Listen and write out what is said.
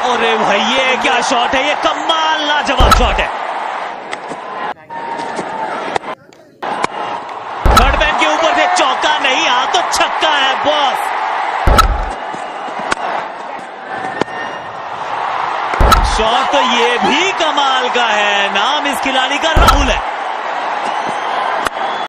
अरे भाई ये क्या शॉट है, ये कमाल लाजवाब शॉट है। थर्ड मैन के ऊपर से चौका नहीं आ तो छक्का है बॉस। शॉट तो ये भी कमाल का है। नाम इस खिलाड़ी का राहुल है।